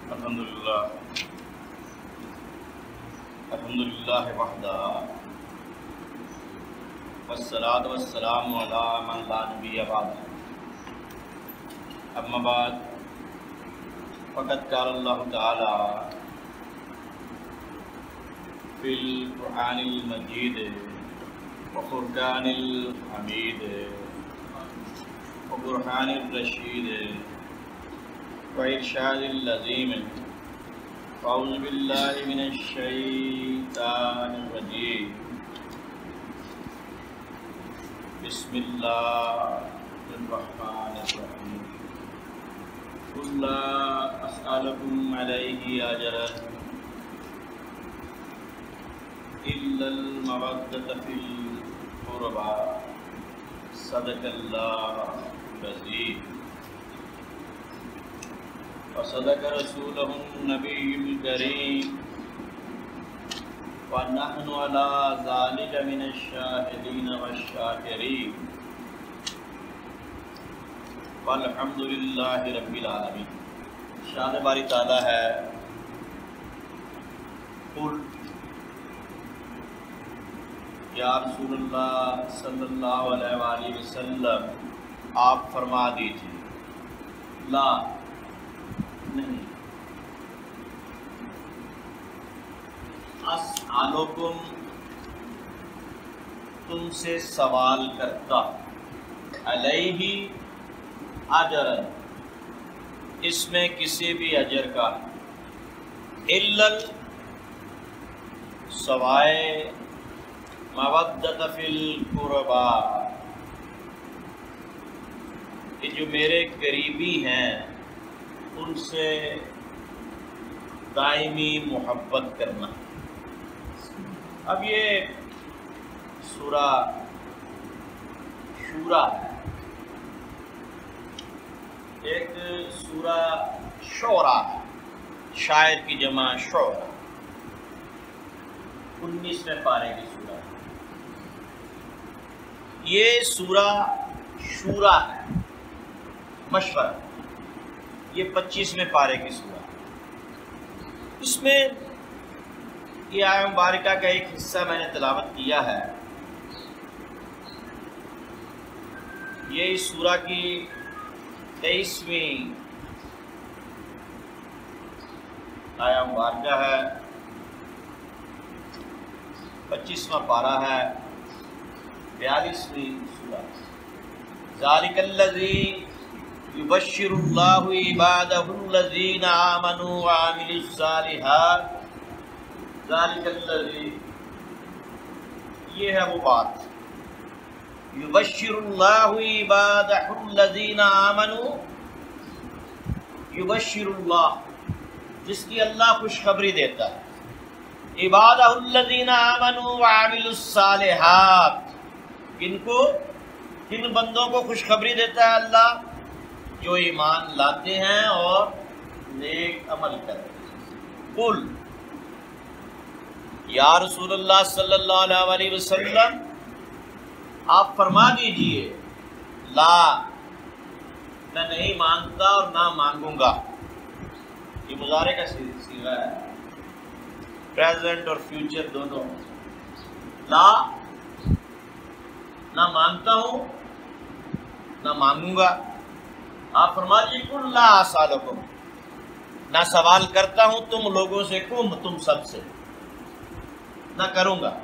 الحمدللہ وحدہ والصلاۃ والسلام علی من لا نبی بعدہ اما بعد فقد قال اللہ تعالی فی القرآن المجید وفرقان الحمید وبرہان الرشید وإرشاد اللذیم اعوذ باللہ من الشیطان الرجیم بسم اللہ الرحمن الرحیم قل لا اسألکم علیہ اجرا الا المودۃ فی القربى صدق اللہ العظیم وصدق رسولہ النبی الکریم ونحن علی ذلک من الشاہدین والشاکرین والحمد للہ رب العالمین۔ شان باری تعالیٰ ہے قل یا رسول اللہ صلی اللہ علیہ وآلہ وسلم آپ فرما دیجیے لا نہیں اسألکم تم سے سوال کرتا علیہ اجر اس میں کسی بھی اجر کا الا سوائے مودۃ فی القربى کہ جو میرے قریبی ہیں ان سے دائمی محبت کرنا۔ اب یہ سورہ شورا ہے، ایک سورہ شعرا ہے، شاعر کی جمع شعرا، 19ویں پارے کی سورہ ہے۔ یہ سورہ شورا ہے، مشورہ، یہ 25ویں پارے کی سورہ۔ اس میں یہ آیہ مبارکہ کا ایک حصہ میں نے تلاوت کیا ہے۔ یہ اس سورہ کی 23ویں آیہ مبارکہ ہے، 25واں پارہ ہے، 42ویں سورہ۔ ذالک الذی یبشر اللہ عبادہ الذین آمنوا وعملوا الصالحات ذالک الذی، یہ ہے وہ بات، یبشر اللہ عبادہ الذین آمنوا، یبشر اللہ جس کی اللہ خوشخبری دیتا ہے، عبادہ الذین آمنوا وعملوا الصالحات، کن کو، کن بندوں کو خوشخبری دیتا ہے اللہ؟ جو ایمان لاتے ہیں اور نیک عمل کرتے ہیں۔ قل یا رسول اللہ صلی اللہ علیہ وسلم آپ فرما دیجئے لا، میں نہیں مانگتا اور نہ مانگوں گا۔ یہ مضارع کا صیغہ ہے، پریزنٹ اور فیوچر دونوں۔ لا نہ مانگتا ہوں نہ مانگوں گا۔ آپ فرما دیجیے قل لا اسألکم، نہ سوال کرتا ہوں تم لوگوں سے، تم سب سے، نہ کروں گا،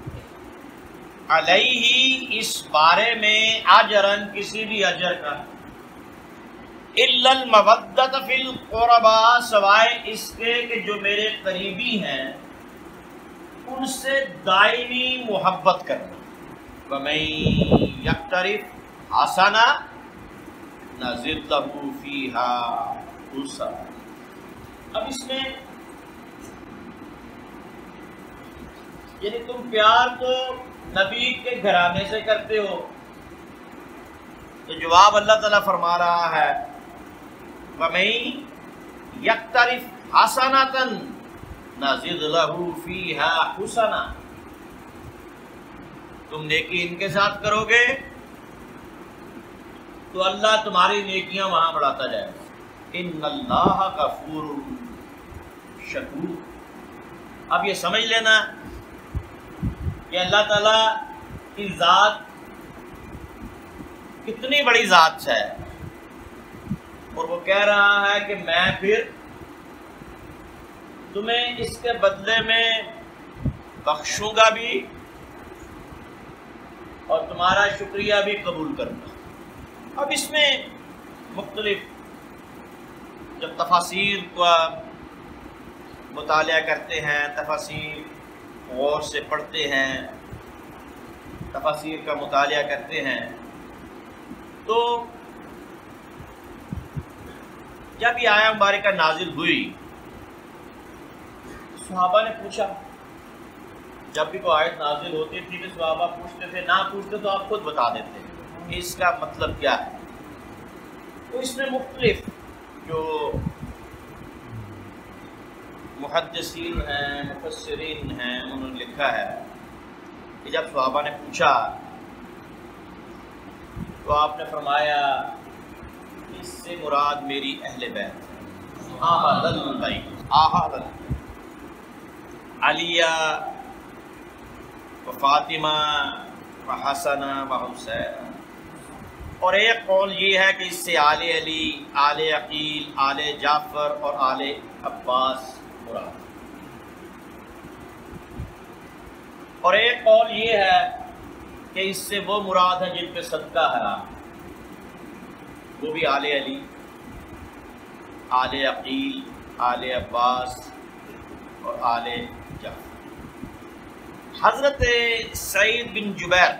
علیہ اس بارے میں اجرن کسی بھی اجر کا، الا المودۃ فی القربى سوائے اس کے کہ جو میرے قریبی ہیں ان سے دائمی محبت کرنا۔ وَمَن یقترف حسنہ نزد لہ فیہا حسنہ۔ اب اس میں یعنی تم پیار تو نبی کے گھرانے سے کرتے ہو، تو جواب اللہ تعالیٰ فرما رہا ہے وَمَن یقترف حسنۃ نزد لہ فیہا حسنہ، تم نیکی ان کے ساتھ کرو گے تو اللہ تمہاری نیکیاں وہاں بڑھاتا جائے گا۔ ان اللہ غفور शकूर। अब ये समझ लेना कि अल्लाह ताला की ज़ात कितनी बड़ी ज़ात है, और वो कह रहा है कि मैं फिर तुम्हें इसके बदले में बख्शूंगा भी और तुम्हारा शुक्रिया भी कबूल करूँगा। अब इसमें मुख्तलिफ जब तफासीर का मुतालिया करते हैं, तफासीर गौर से पढ़ते हैं, तफासीर का मुतालिया करते हैं, तो जब ये आया मुबारका नाजिल हुई, सहाबा ने पूछा, जब भी कोई आयत नाजिल होती थी तो सहाबा पूछते थे, ना पूछते तो आप खुद बता देते कि इसका मतलब क्या है। तो इसमें मुख्तलिफ जो मुहद्दिसीन हैं, मुफस्सिरीन हैं, उन्होंने लिखा है कि जब सहाबा ने पूछा तो आपने फरमाया इससे मुराद मेरी अहले बैत अलिया व फातिमा व हसना व हुसैन, और एक कौल ये है कि इससे आले अली, आले अकील, आले जाफ़र और आले अब्बास मुराद, और एक कौल ये है कि इससे वो मुराद है जिन पे सदका हराम, वो भी आले अली, आले अकील, आले अब्बास और आले जाफ़र। हज़रत सईद बिन जुबैर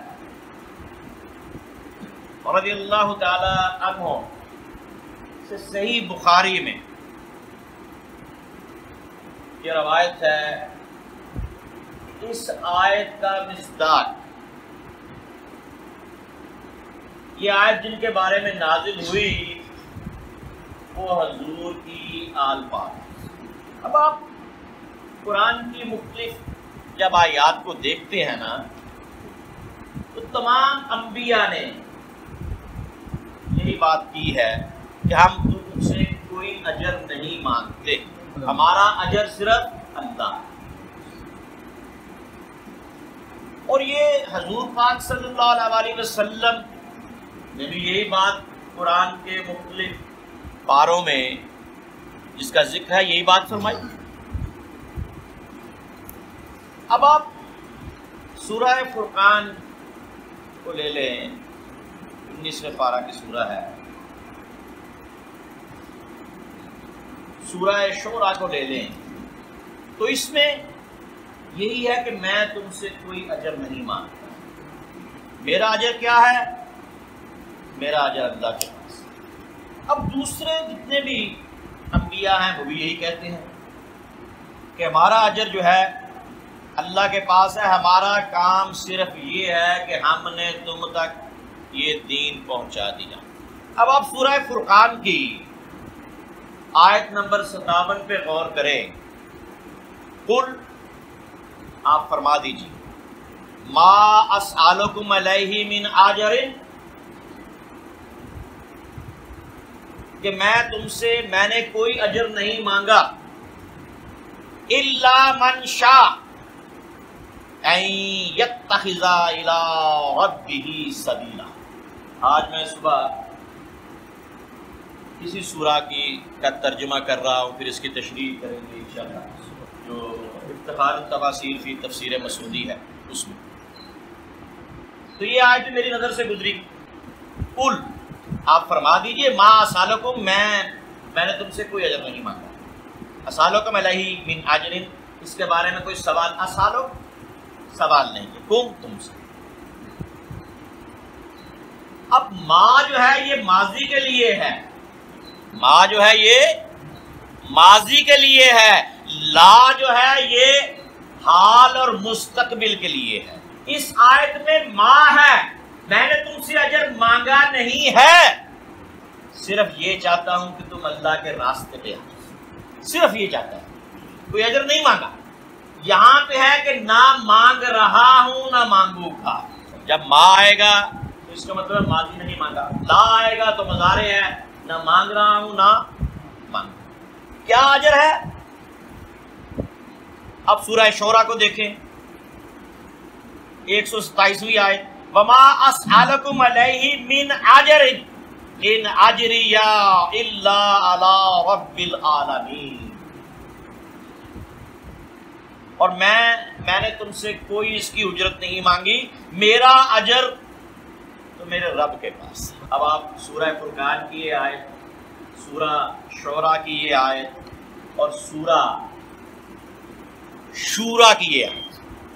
रज़ियल्लाहु ताला अन्हु से सही बुखारी में ये रवायत है, इस आयत का मिस्दाक, ये आयत जिनके बारे में नाजिल हुई वो हजूर की आल पाक। अब आप कुरान की मुख्तलिफ जब आयात को देखते हैं ना, तो तमाम अंबिया ने यही बात की है कि हम तुमसे कोई अजर नहीं मांगते, हमारा अजर सिर्फ अल्लाह। और ये हजूर पाक सल्लल्लाहु अलैहि वसल्लम ने भी यही बात कुरान के मुख्तलिफ पारों में जिसका जिक्र है यही बात फरमाई। अब आप सूरह फुरकान को ले लें, 19वें पारा की सूरह है, सूरह शोरा को ले लें, तो इसमें यही है कि मैं तुमसे कोई अजर नहीं मांगता। मेरा अजर क्या है? मेरा अजर अल्लाह के पास। अब दूसरे जितने भी अंबिया हैं वो भी यही कहते हैं कि हमारा अजर जो है अल्लाह के पास है, हमारा काम सिर्फ ये है कि हमने तुम तक ये दीन पहुंचा दिया। अब आप सूरह फुरकान की आयत नंबर 57 पे गौर करें। कुल, आप फरमा दीजिए, मा अस्अलुकुम अलैहि मिन अजरिन, कि मैंने कोई अजर नहीं मांगा, इल्ला मन शाअ अन यत्तखिज़ा इला रब्बिही सबीला। आज मैं सुबह किसी सूरा का तर्जुमा कर रहा हूँ, फिर इसकी तशरीह करेंगे इंशाअल्लाह, जो इफ्तिखार तफासीर फी तफसीर मसूदी है उसमें। तो ये आयत मेरी नज़र से गुजरी। कुल, आप फरमा दीजिए, मा अस्अलुकुम, मैंने तुमसे कोई अजर नहीं मांगा। अस्अलुकुम अलैहि मिन अजरिन, इसके बारे में कोई सवाल, अस्अलु सवाल नहीं है, कुम तुमसे। अब माँ जो है ये माजी के लिए है, माँ जो है ये माजी के लिए है, ला जो है ये हाल और मुस्तकबिल के लिए है। इस आयत में माँ है, मैंने तुमसे अजर मांगा नहीं है, सिर्फ ये चाहता हूं कि तुम अल्लाह के रास्ते पे आओ, सिर्फ ये चाहता है, कोई अजर नहीं मांगा। यहां पे है कि ना मांग रहा हूं ना मांगूंगा। जब माँ आएगा तो इसका मतलब माजी नहीं मांगा, ला आएगा तो मज़ारे है, ना मांग रहा हूं ना मांग। क्या अजर है? اب سورہ شورا کو دیکھیں 127ویں آیت، وما اسألکم علیہ من اجر ان اجری الا علی رب العالمین، اور میں نے تم سے کوئی اس کی اجرت نہیں مانگی، میرا اجر تو میرے رب کے پاس۔ اب آپ سورہ فرقان کی یہ آیت، سورہ شورا کی یہ آیت اور سورہ شورا کی یہ آیت،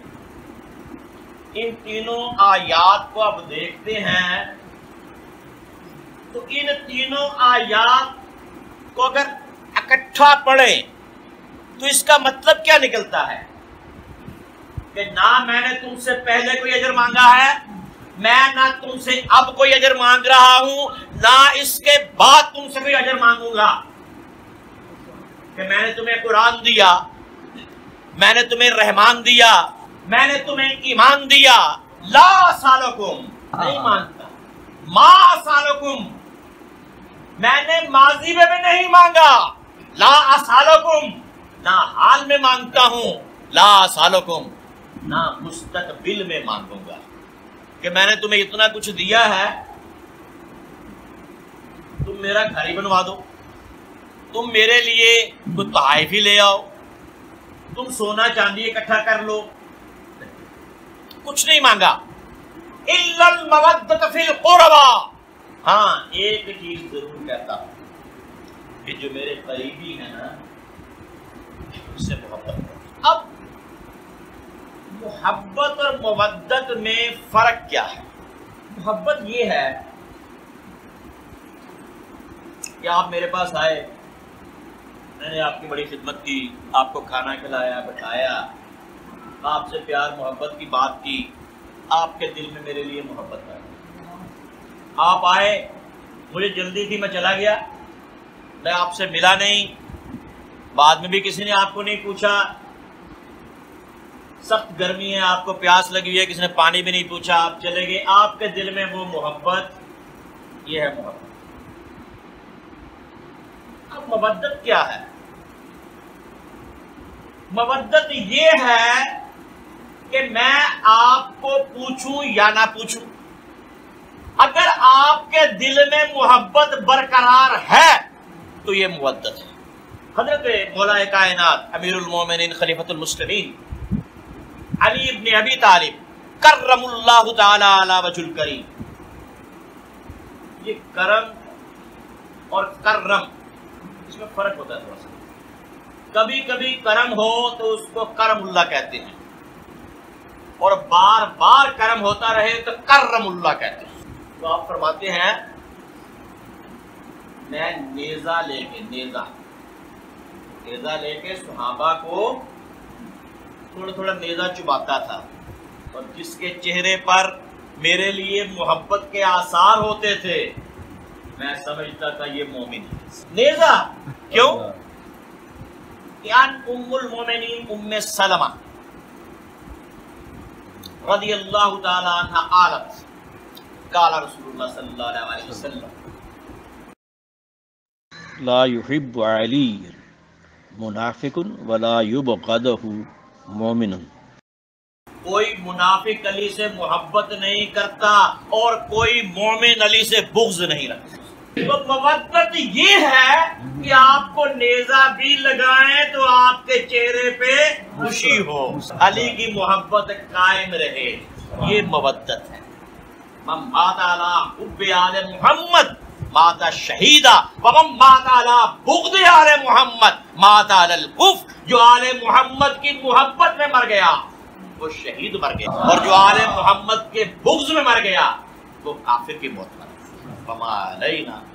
ان تینوں آیات کو اب دیکھتے ہیں تو ان تینوں آیات کو اگر اکٹھا پڑھیں تو اس کا مطلب کیا نکلتا ہے کہ نہ میں نے تم سے پہلے کوئی اجر مانگا ہے، میں نہ تم سے اب کوئی اجر مانگ رہا ہوں، نہ اس کے بعد تم سے کوئی اجر مانگوں گا، کہ میں نے تمہیں قرآن دیا، میں نے تمہیں رحمان دیا، میں نے تمہیں ایمان دیا، لا سالکم نہیں مانگتا، ما سالکم میں نے ماضی میں بھی نہیں مانگا، لا اسالکم نہ حال میں مانگتا ہوں، لا اسالکم نہ مستقبل میں مانگوں گا، کہ میں نے تمہیں اتنا کچھ دیا ہے، تم میرا گھر ہی بنوا دو، تم میرے لیے کچھ تحائف ہی لے آؤ، تم سونا چاندی اکٹھا کر لو، کچھ نہیں مانگا، الا المودۃ فی القربى، ہاں ایک چیز ضرور کہتا ہوں کہ جو میرے قریبی ہیں نا اس سے محبت کرو۔ اب محبت اور مودت میں فرق کیا ہے؟ محبت یہ ہے کہ آپ میرے پاس آئے، میں نے آپ کی بڑی خدمت کی، آپ کو کھانا کھلایا، بٹھایا، آپ سے پیار محبت کی بات کی، آپ کے دل میں میرے لیے محبت ہے، آپ آئے، مجھے جلدی تھی میں چلا گیا، میں آپ سے ملا نہیں، بعد میں بھی کسی نے آپ کو نہیں پوچھا، سخت گرمی ہے، آپ کو پیاس لگی ہوئی ہے، کسی نے پانی بھی نہیں پوچھا، آپ چلے گئے، آپ کے دل میں وہ محبت، یہ ہے محبت۔ اب مودت کیا ہے؟ مودت یہ ہے کہ میں آپ کو پوچھوں یا نہ پوچھوں، اگر آپ کے دل میں محبت برقرار ہے تو یہ مودت ہے۔ حضرت مولا کائنات امیر المومنین خلیفۃ المسلمین علی ابن ابی طالب کرم اللہ تعالی علی وجہ الکریم، یہ کرم اور کرم اس میں فرق ہوتا ہے تھوڑا سا، کبھی کبھی کرم ہو تو اس کو کرم اللہ کہتے ہیں، اور بار بار کرم ہوتا رہے تو کرم اللہ کہتے ہیں۔ تو آپ فرماتے ہیں میں نیزہ لے کے صحابہ کو تھوڑا تھوڑا نیزہ چباتا تھا، اور جس کے چہرے پر میرے لیے محبت کے آثار ہوتے تھے میں سمجھتا تھا یہ مومن ہے۔ نیزہ کیوں؟ ام المومنین ام سلمہ رضی اللہ تعالی عنہ قالت قال رسول اللہ صلی اللہ علیہ وسلم لا يحب علی منافق ولا یبغضہ مومن، کوئی منافق علی سے محبت نہیں کرتا اور کوئی مومن علی سے بغض نہیں رکھتا۔ تو مودت یہ ہے کہ آپ کو نیزہ بھی لگائیں تو آپ کے چہرے پہ خوشی ہو، علی کی محبت قائم رہے، یہ مودت ہے۔ من مات علی حب آل محمد مات شہیدا ومن مات علی بغض آل محمد مات علی الکفر، جو آل محمد کی محبت میں مر گیا وہ شہید مر گیا، اور جو آل محمد کے بغض میں مر گیا وہ کافر کی موت مر گیا۔ فما علینا